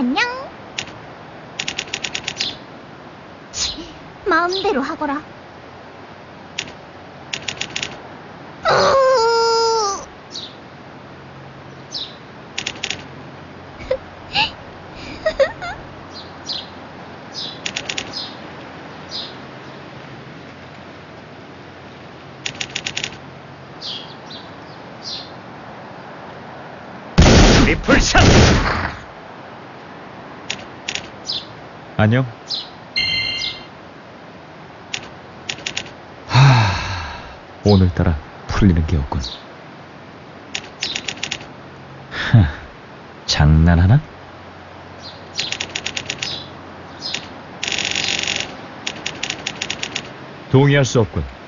안녕. 마음대로 하거라. 트리플샷! 안녕. 오늘따라 풀리는 게 없군. 장난하나? 동의할 수 없군.